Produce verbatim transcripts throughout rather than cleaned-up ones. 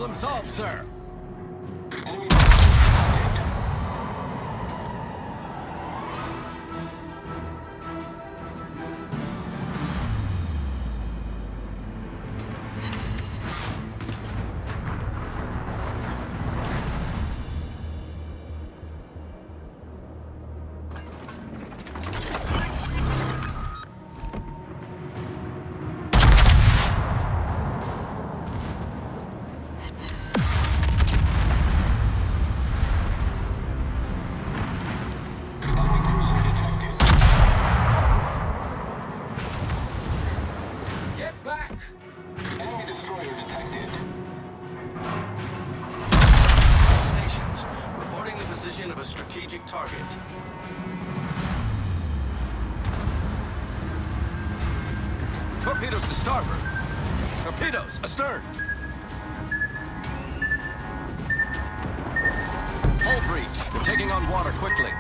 Problem solved, sir. Of a strategic target. Torpedoes to starboard. Torpedoes astern. Hull breach. We're taking on water quickly.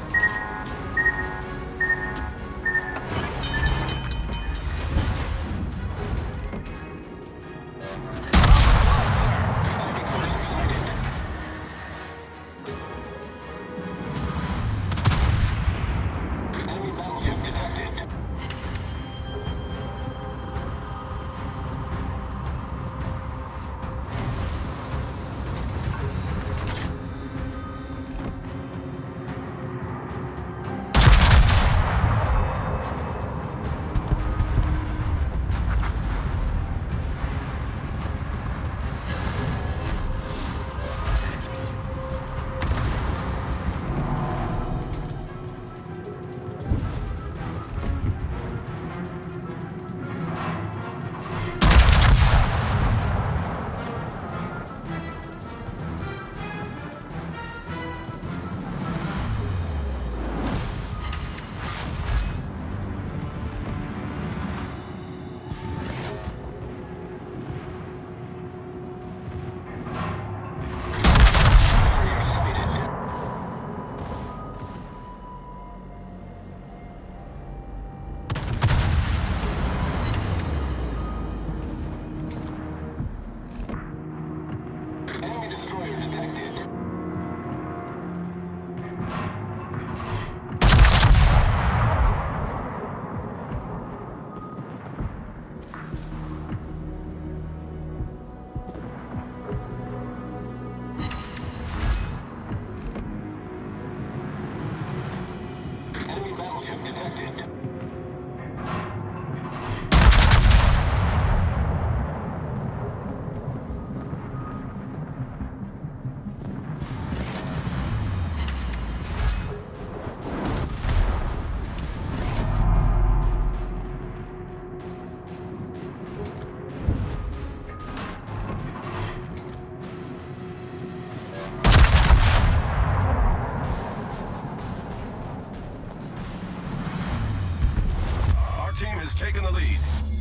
Taking the lead.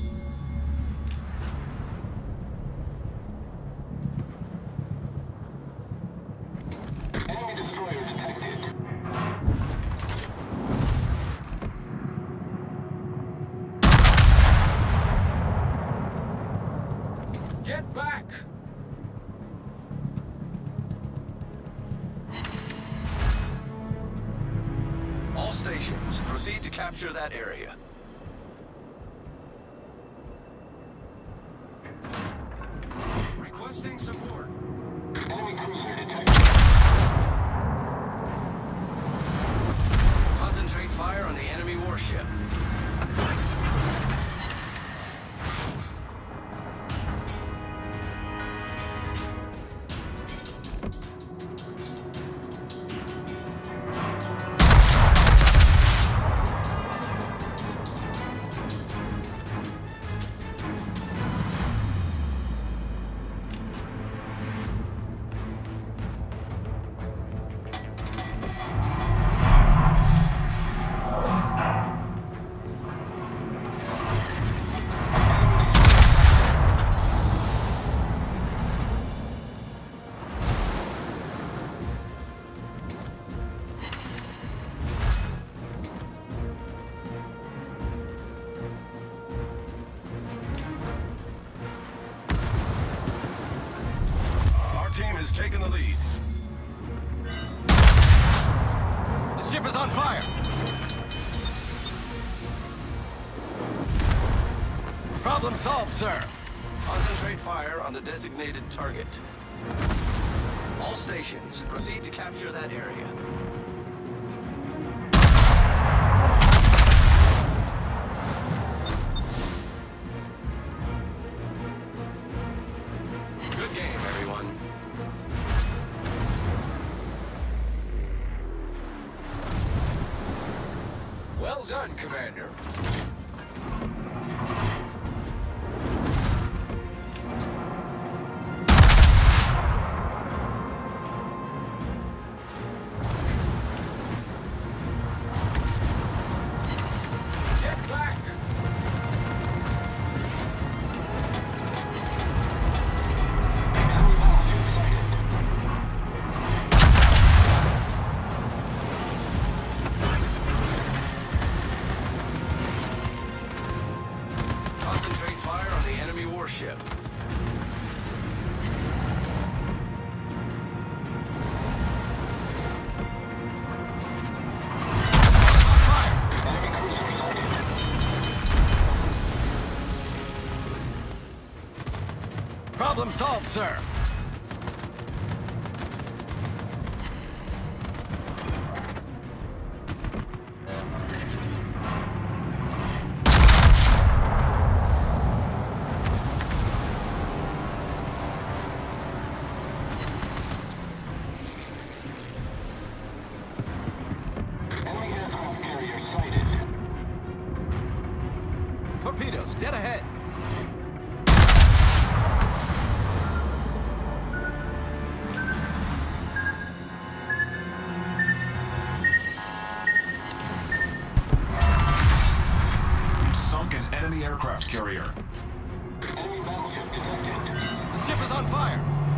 Enemy destroyer detected. Get back! All stations, proceed to capture that area. Requesting support. Enemy cruiser detected. Concentrate fire on the enemy warship. on fire! Problem solved, sir. Concentrate fire on the designated target. All stations, proceed to capture that area. Good game, everyone. Well done, Commander. Get back! Enemy battleship sighted. Concentrate fire on the enemy warship. Enemy cruiser sighted. Problem solved, sir. Enemy aircraft carrier sighted. Torpedoes, dead ahead. Sunken enemy aircraft carrier. Enemy battleship detected. The ship is on fire.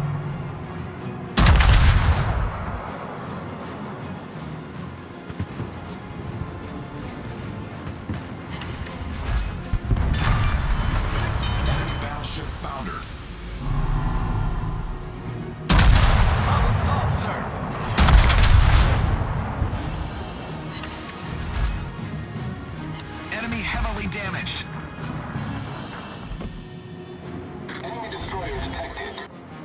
Enemy battleship foundered. Problem solved, sir. Enemy heavily damaged. Enemy destroyer detected.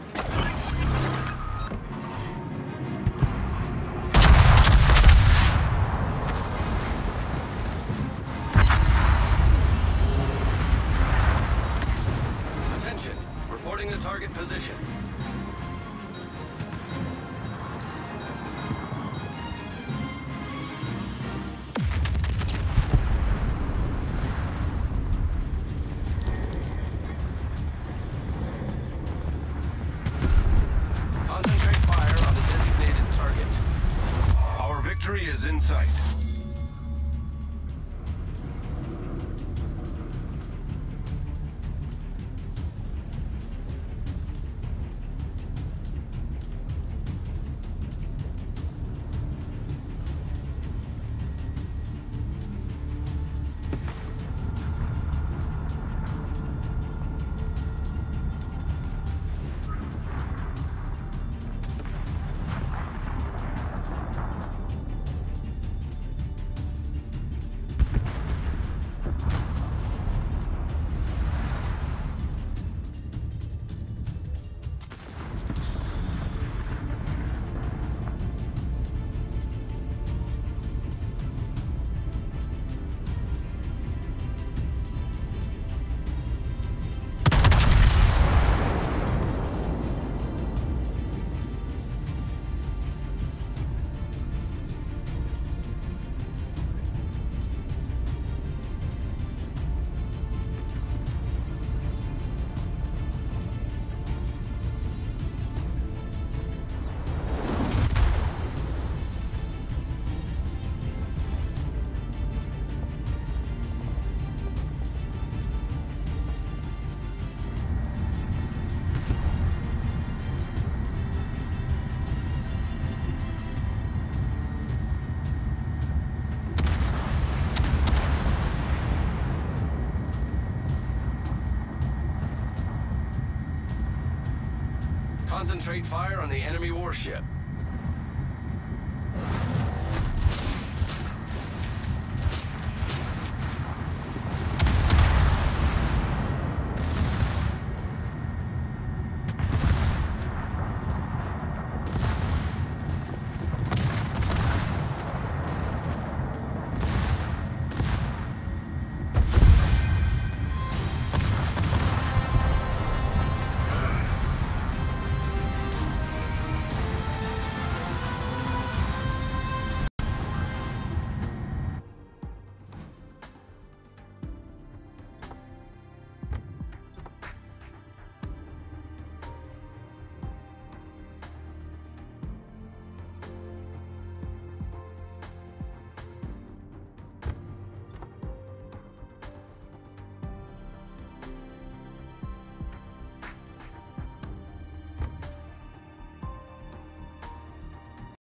Attention, reporting the target position. Concentrate fire on the designated target. Our victory is in sight. Concentrate fire on the enemy warship.